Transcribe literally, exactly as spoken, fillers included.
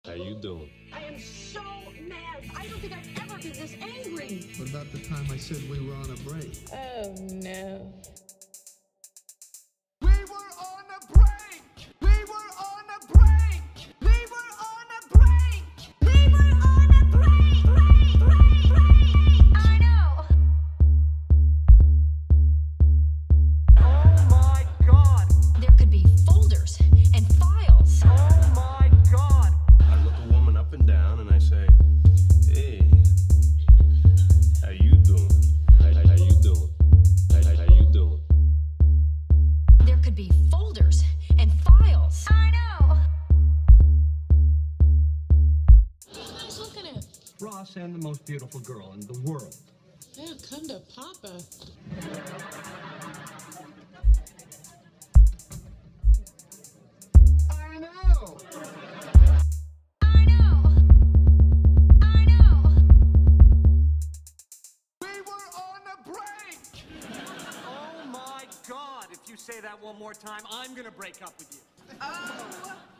How you doing? I am so mad. I don't think I've ever been this angry. What about the time I said we were on a break? Oh, no. We were on a break! We were on a break! We were on a break! We were on a break! Break, break, break! I know. Oh my god! There could be folders and files. Oh my god! I look a woman up and down and I say, hey, how you doing? How, how, how you doing? How, how, how you doing? There could be folders and files. I know. Nice looking at. Ross and the most beautiful girl in the world. Yeah, come to Papa. I know! I know. I know. We were on a break! Oh my god! If you say that one more time, I'm gonna break up with you. Oh